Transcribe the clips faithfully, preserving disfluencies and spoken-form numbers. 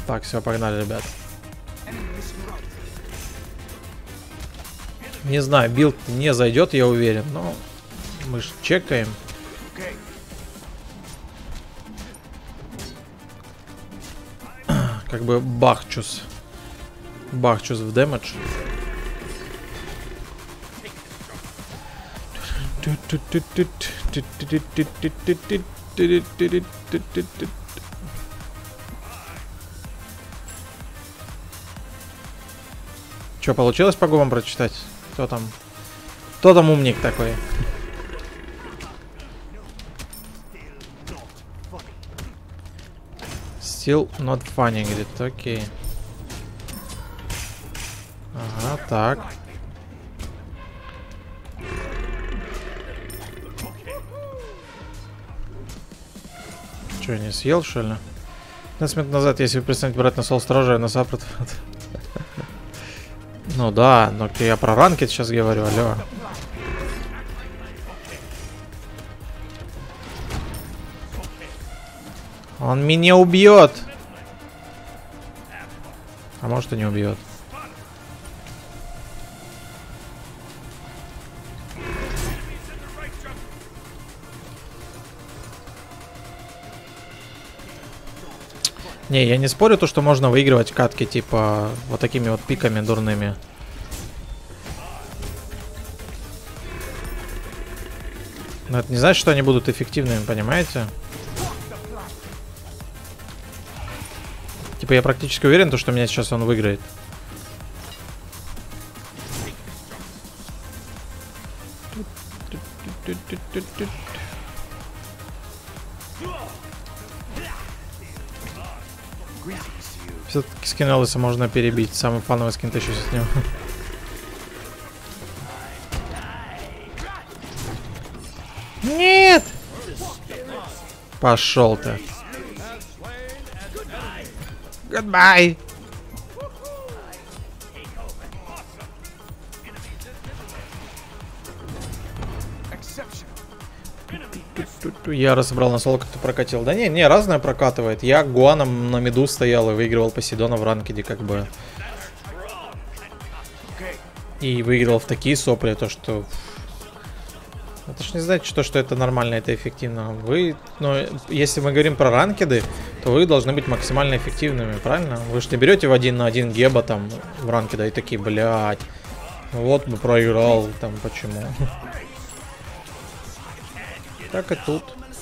Так, все, погнали, ребят. Не знаю, билд не зайдет, я уверен, но мы ж чекаем. Как бы бахчус. Бахчус в дэмэдж. Что, получилось по губам прочитать? Кто там? Кто там умник такой? Still not funny, говорит, окей. Ага, так. Че, не съел, что ли? пятнадцать минут назад, если вы перестанете брать на сол строже, на саппорт. Ну да, но я про ранкет сейчас говорю, алло. Он меня убьет. А может и не убьет. Не, я не спорю то, что можно выигрывать катки типа вот такими вот пиками дурными. Но это не значит, что они будут эффективными, понимаете? Типа я практически уверен, то, что меня сейчас он выиграет. Все-таки скин Элвиса можно перебить. Самый фановый скин тысячу с ним. Нет! Пошел ты. Goodbye. Я разобрал на соло, как ты прокатил. Да не, не, разное прокатывает. Я Гуаном на миду стоял и выигрывал Посейдона в ранкеде, как бы. И выиграл в такие сопли, то что... Это ж не значит, что, что это нормально, это эффективно. Вы, ну, если мы говорим про ранкеды, то вы должны быть максимально эффективными, правильно? Вы же не берете в один на один геба там в ранкеда и такие, блядь, вот бы проиграл, там, почему? Так и тут.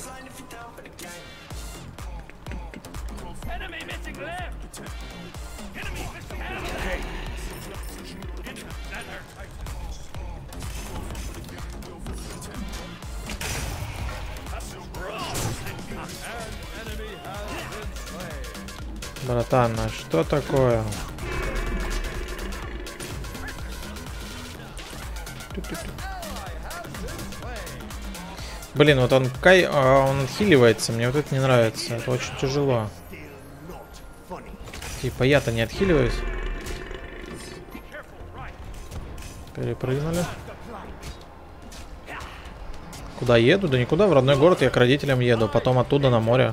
Братан, а что такое? Блин, вот он кай, он отхиливается, мне вот это не нравится, это очень тяжело. Типа я-то не отхиливаюсь. Перепрыгнули. Куда еду? Да никуда, в родной город я к родителям еду, потом оттуда на море.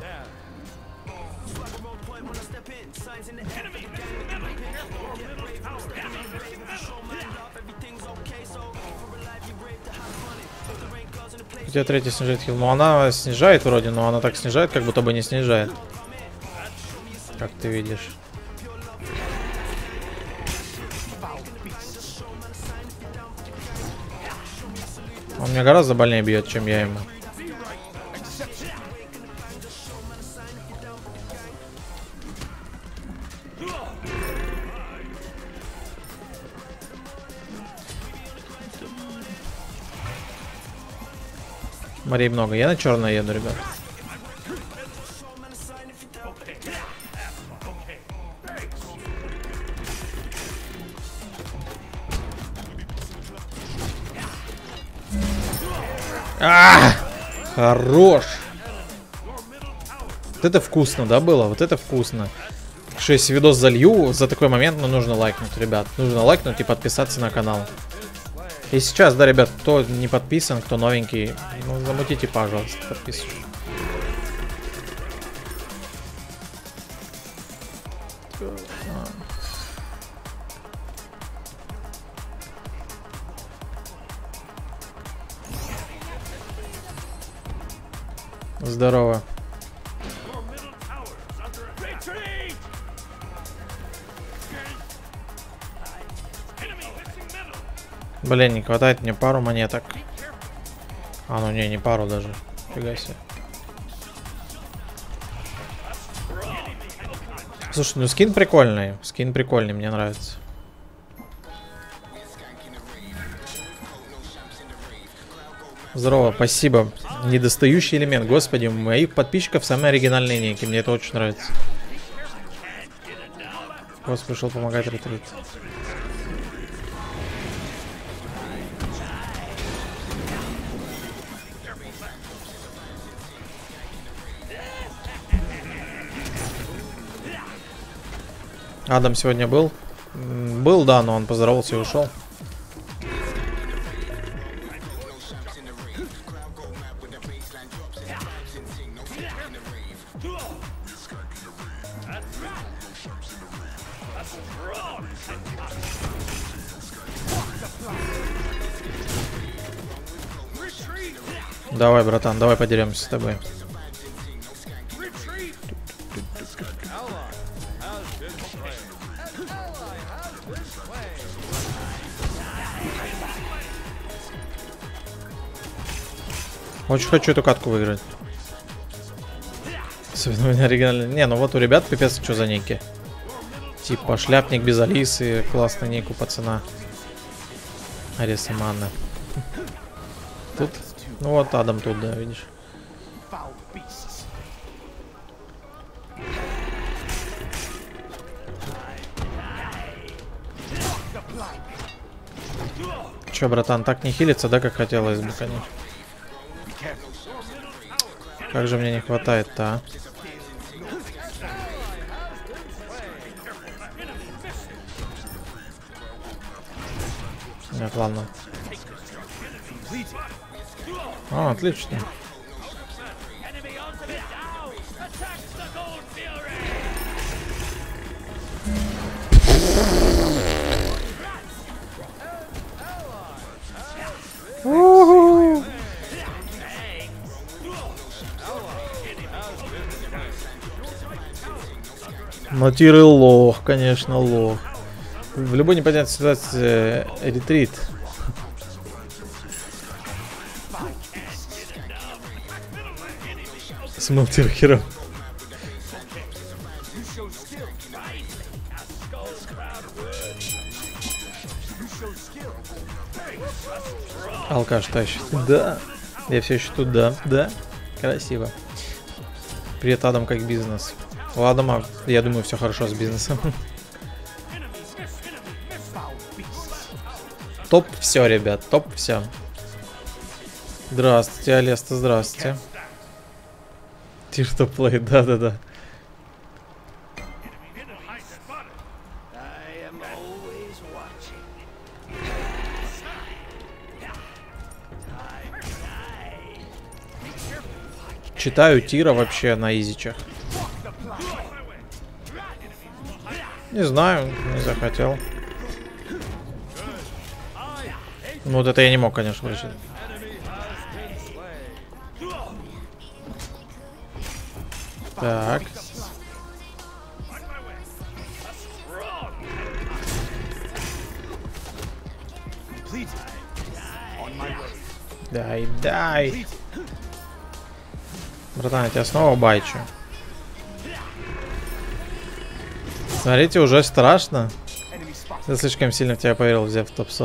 У тебя третий снижает хил. Ну она снижает вроде, но она так снижает, как будто бы не снижает. Как ты видишь. Он меня гораздо больнее бьет, чем я ему. Морей много. Я на черное еду, ребят. А, хорош. Вот это вкусно, да, было? Вот это вкусно. Что если видос залью, за такой момент, ну, нужно лайкнуть, ребят. Нужно лайкнуть и подписаться на канал. И сейчас, да, ребят, кто не подписан, кто новенький, ну, замутите, пожалуйста, подписывайтесь. Здорово. Блин, не хватает мне пару монеток. А, ну не, не пару даже. Фига себе. Слушай, ну скин прикольный. Скин прикольный, мне нравится. Здорово, спасибо. Недостающий элемент. Господи, у моих подписчиков самые оригинальные ники. Мне это очень нравится. Просто пришел помогать ретрит. Адам сегодня был? Был, да, но он поздоровался и ушел. Давай, братан, давай подеремся с тобой. Очень хочу эту катку выиграть. Особенно у меня оригинальный. Не, ну вот у ребят пипец, что за ники. Типа шляпник без Алисы. Классный ник у пацана. Ариса Манна. Тут. Ну вот Адам тут, да, видишь. Че, братан, так не хилится, да, как хотелось бы, конечно. Как же мне не хватает-то, а? Нет, ладно. О, отлично. У-ху. Матиры лох, конечно, лох. В любой непонятной ситуации э, ретрит. С мультирхером. Алкаш тащит. Да. Я все еще тут, да. Да. Красиво. Привет, Адам, как бизнес? У Адама, я думаю, все хорошо с бизнесом. Топ все, ребят, топ все. Здравствуйте, Алеста, здравствуйте. Тирто плей, да-да-да. Читаю Тира вообще на изичах. Не знаю, не захотел. Ну вот это я не мог, конечно, прочитать. Так. Дай, дай. Братан, я тебя снова байчу. Смотрите, уже страшно. Я слишком сильно в тебя поверил, взяв топ-сол.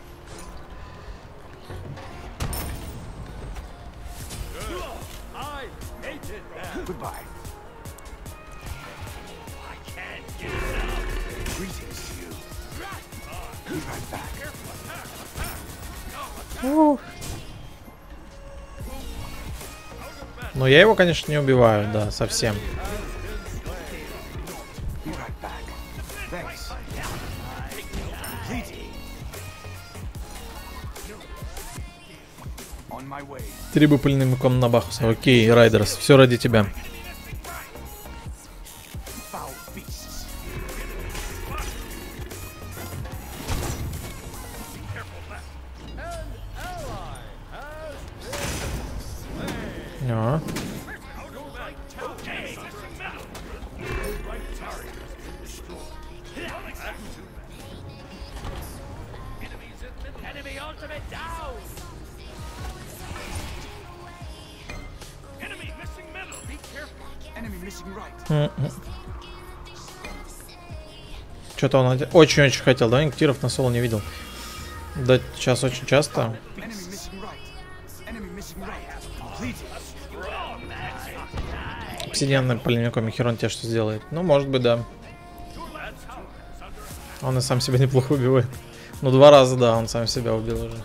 Но я его, конечно, не убиваю, да, совсем. Три бы пыльным муком на Бахуса. Окей, Райдерс, все ради тебя. А. Что-то он очень-очень хотел, да? Инктиров на соло не видел. Да, сейчас очень часто. Обсидианный полиняком Херон тебе что сделает? Ну, может быть, да. Он и сам себя неплохо убивает. Ну, два раза, да, он сам себя убил уже.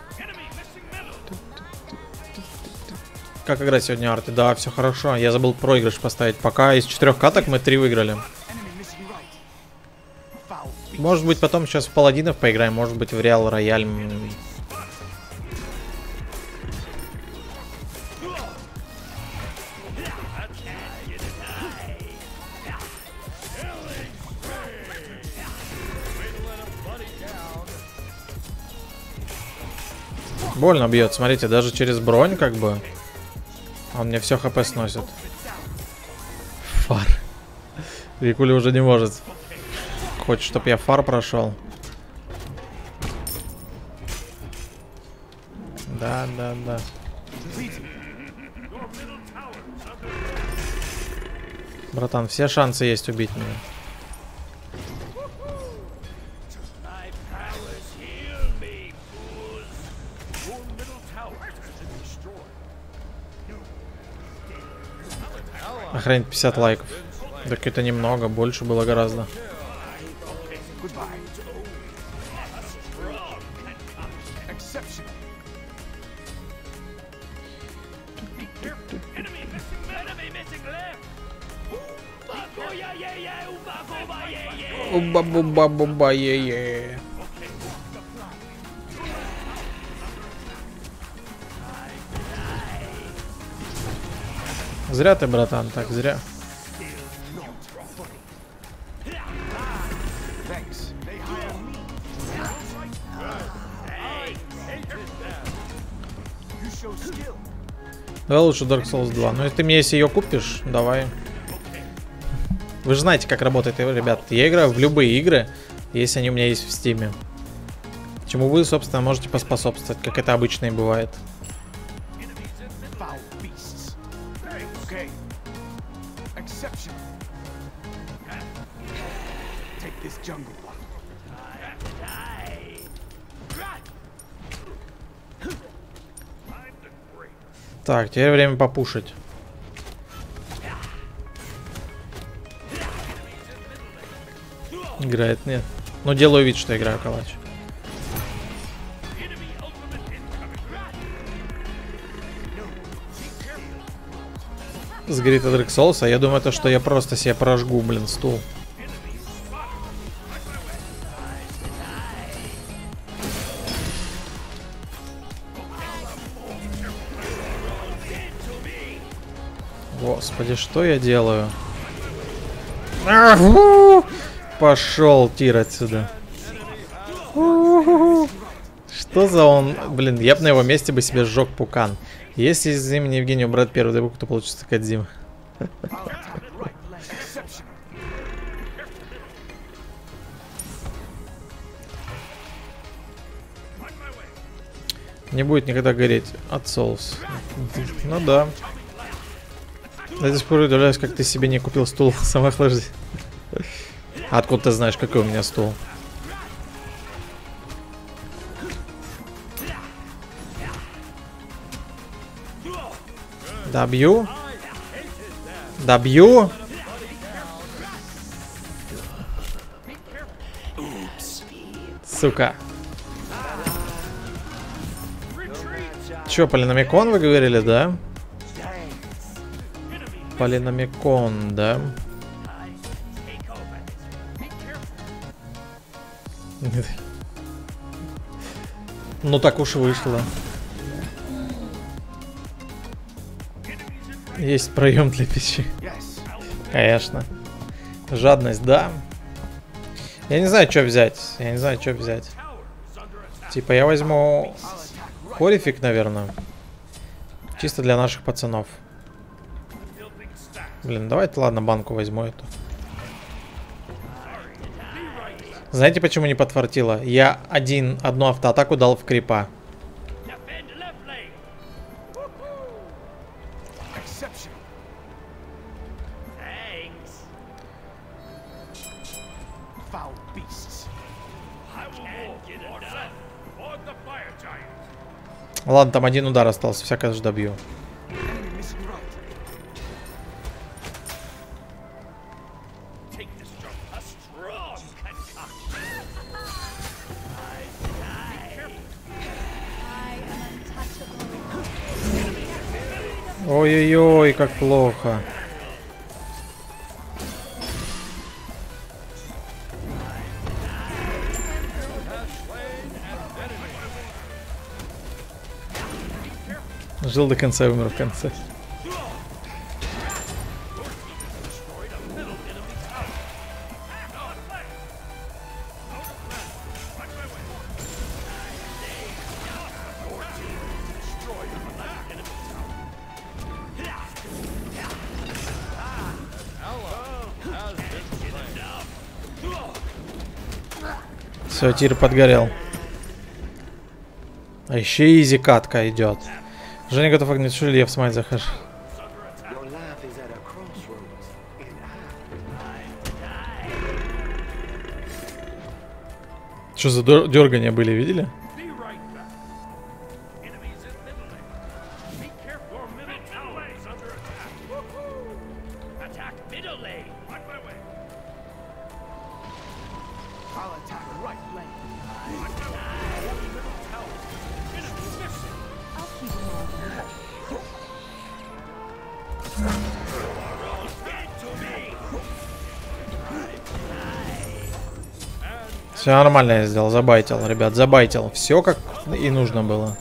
Как играть сегодня, Арти? Да, все хорошо. Я забыл проигрыш поставить. Пока из четырех каток мы три выиграли. Может быть, потом сейчас в паладинов поиграем. Может быть, в Реал Рояль. Больно бьет, смотрите, даже через бронь как бы. Он мне все хп сносит. Фар. Викули уже не может. Хочет, чтобы я фар прошел. Да, да, да. Братан, все шансы есть убить меня. Охранить пятьдесят лайков. Так это немного, больше было гораздо. Уба-буба-буба-е-е. Зря ты, братан, так зря. Давай лучше Dark Souls два. Ну, если ты мне если ее купишь, давай. Вы же знаете, как работает, ребят. Я играю в любые игры, если они у меня есть в Стиме. Чему вы, собственно, можете поспособствовать, как это обычно и бывает. Так, теперь время попушить. Играет, нет. Но делаю вид, что играю калач. Сгорит от Dark Souls, а я думаю, то, что я просто себе прожгу, блин, стул. Господи, что я делаю? Пошел тир отсюда. Что за он? Блин, я бы на его месте бы себе сжег пукан. Если из имени Евгения убрать первую дебуку, то получится Кодзима. Не будет никогда гореть от Souls. Ну да. Я до сих пор удивляюсь, как ты себе не купил стул самоохлаждения. Откуда ты знаешь, какой у меня стул? Добью? Добью? Сука. Чё, полиномикон вы говорили, да? Полиномикон, да? Ну так уж вышло. Есть проем для печи. Конечно. Жадность, да. Я не знаю, что взять. Я не знаю, что взять. Типа, я возьму хорифик, наверное. Чисто для наших пацанов. Блин, давайте, ладно, банку возьму эту. Знаете, почему не подфартило? Я один, одну автоатаку дал в крипа. Ладно, там один удар остался, всякое же добью. Ой-ой-ой, как плохо. Жил до конца и умер в конце. Все, тир подгорел. А еще изи катка идет. Женя готов огнить шули, я в смайт захожу. Что за дергания были, видели? Все нормально я сделал, забайтил, ребят, забайтил. Все как и нужно было.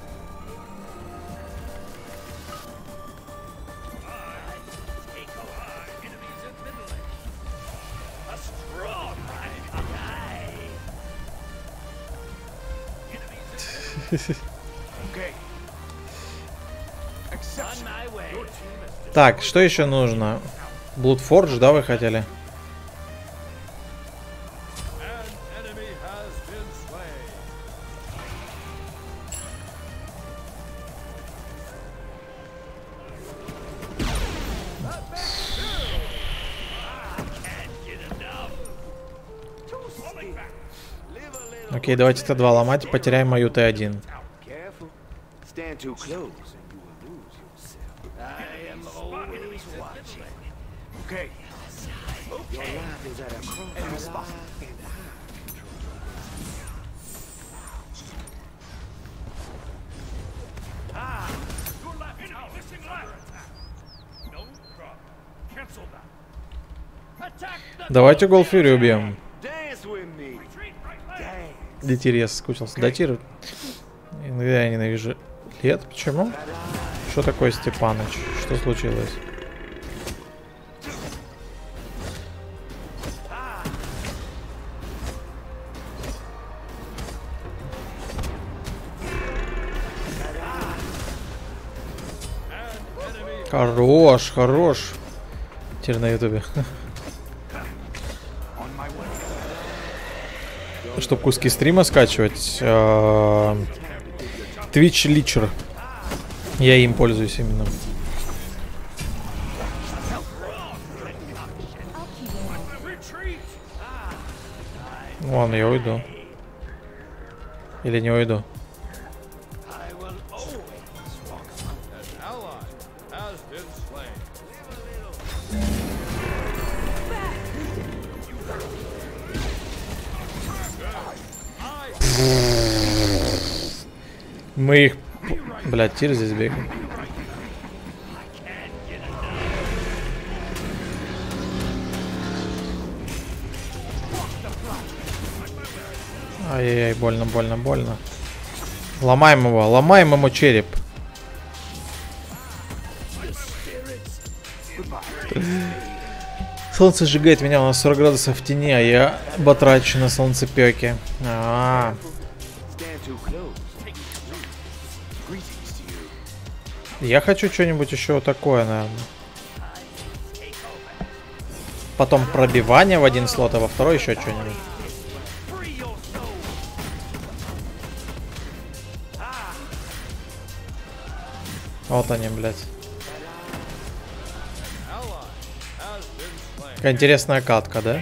Так, что еще нужно? Bloodforge, да, вы хотели? Окей, давайте Т два ломать, потеряем мою Т один. Давайте Голфюри убьем. Детир, я соскучился. Датир. Иногда я ненавижу лет. Почему? Что такое, Степаныч? Что случилось? Хорош, хорош. Теперь на ютубе. Чтобы куски стрима скачивать. Twitch Leecher. Я им пользуюсь именно. Ладно, я уйду. Или не уйду. Мы их... Блядь, тир здесь бегает. Ай-яй-яй, больно, больно, больно. Ломаем его, ломаем ему череп. Солнце сжигает меня, у нас сорок градусов в тени, а я батрачу на солнцепёке. А, -а, а. Я хочу что-нибудь еще такое, наверное. Потом пробивание в один слот, а во второй еще что-нибудь. Вот они, блядь. Какая интересная катка, да?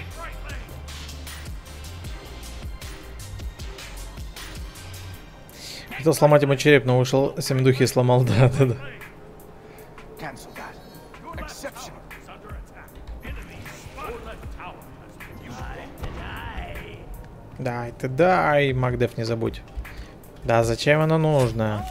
Хотел сломать ему череп, но вышел семидухи и сломал, да, да, да. Дай ты дай, Макдеф, не забудь. Да, зачем оно нужно?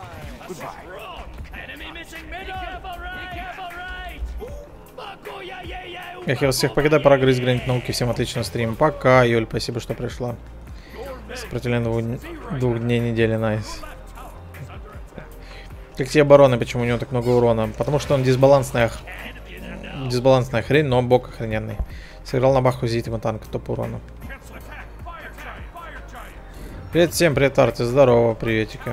Эх, я вас всех покидаю, пора грызть гранит науки. Всем отличного стрима. Пока, Юль, спасибо, что пришла. Сопротивление двух, двух дней недели, найс. Как тебе обороны, почему у него так много урона? Потому что он дисбалансная, дисбалансная хрень, но бок охрененный. Сыграл на баху зит ему танк, топ урона. Привет всем, привет, Арти, здорово, приветики.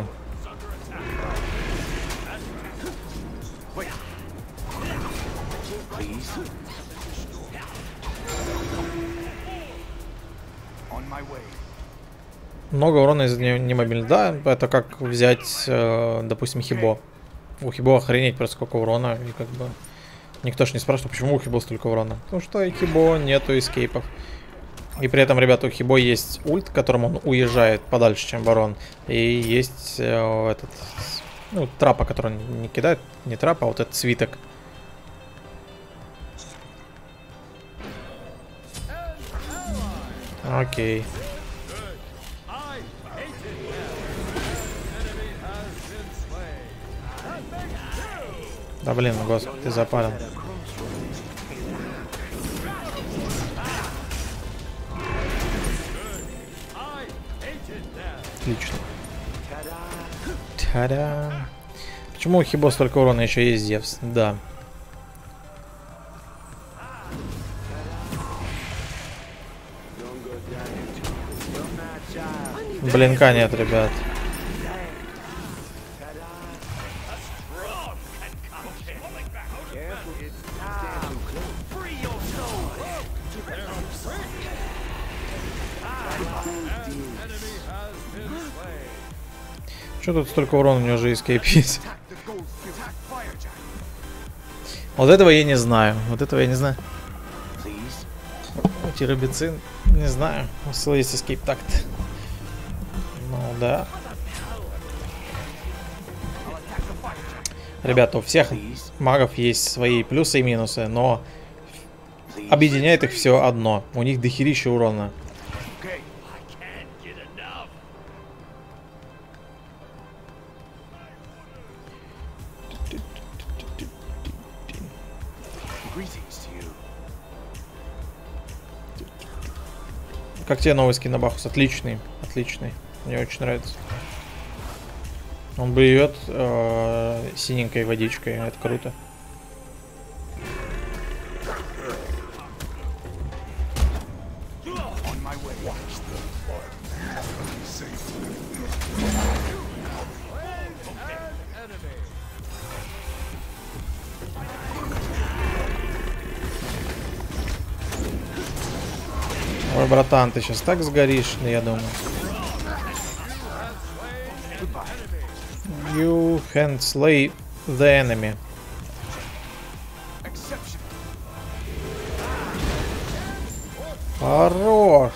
Много урона из-за немобильности. Да, это как взять, э, допустим, Хибо. У Хибо охренеть просто сколько урона. И как бы никто ж не спрашивает, почему у Хибо столько урона. Потому что у Хибо нету эскейпов. И при этом, ребята, у Хибо есть ульт, которым он уезжает подальше, чем барон. И есть э, этот, ну, трапа, который он не кидает. Не трапа, а вот этот свиток. Окей. Да блин, господи, ты запалил. Отлично. Та-да. Почему у Хибо столько урона? Еще есть Зевс. Да. Блинка нет, ребят. Что тут столько урона, у него же эскейп есть. Вот этого я не знаю. Вот этого я не знаю. Тиробицин, не знаю. У Сила есть эскейп такт. Ну да. Ребята, у всех магов есть свои плюсы и минусы, но объединяет их все одно. У них дохерища урона. Как тебе новый скин на Бахус? Отличный, отличный. Мне очень нравится. Он блюет э, синенькой водичкой. Это круто. Ой, братан, ты сейчас так сгоришь, я думаю. You can slay the enemy. Хорош.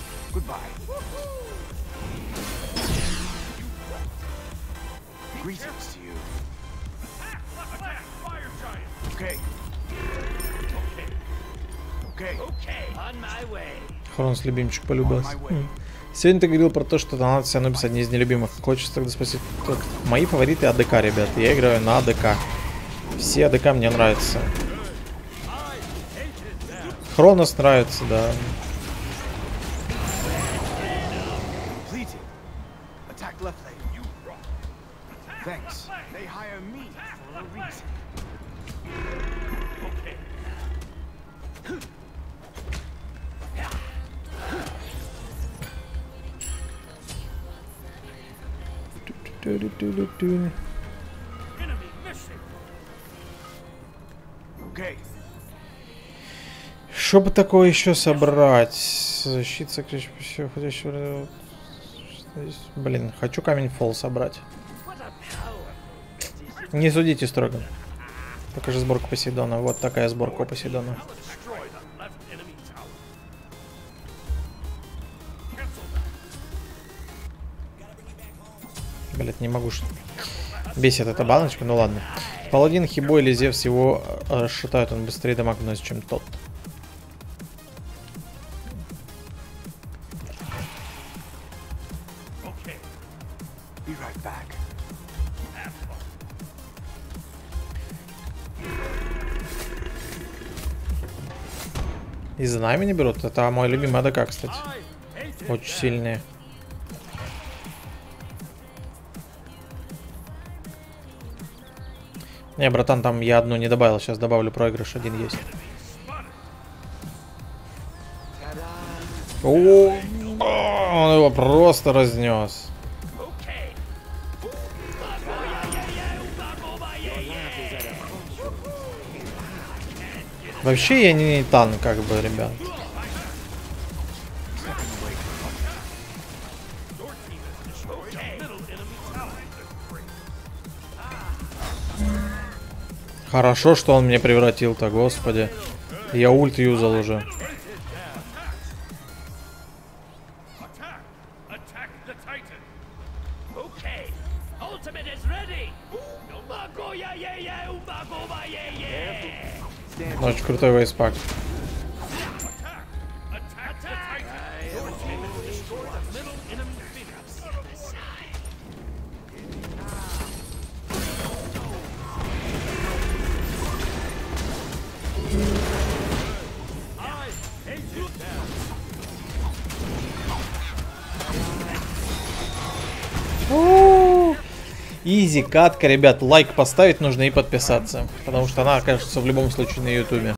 Хронос любимчик полюбился. Сегодня ты говорил про то, что надо все равно писать не из нелюбимых. Хочется тогда спросить. Мои фавориты АДК, ребят. Я играю на АДК. Все АДК мне нравятся. Хронос нравится, да. Что бы такое еще собрать? Защита, все, ходящего. Блин, хочу камень фол собрать. Не судите строго. Покажи сборку Посейдона. Вот такая сборка у Посейдона. Блять, не могу. Бесит эта баночка, ну ладно. Паладин, Хибо или Зевс его э, шатают, он быстрее дамаг наносит, чем тот. И за нами не берут. Это мой любимый АДК, кстати. Очень сильные. Не, братан, там я одну не добавил. Сейчас добавлю проигрыш. Один есть. О, он его просто разнес. Вообще я не танк, как бы, ребят. Хорошо, что он мне превратил-то, господи. Я ульт юзал уже. Очень крутой вейспак. Изи катка, ребят. Лайк поставить нужно и подписаться. Потому что она окажется в любом случае на ютубе.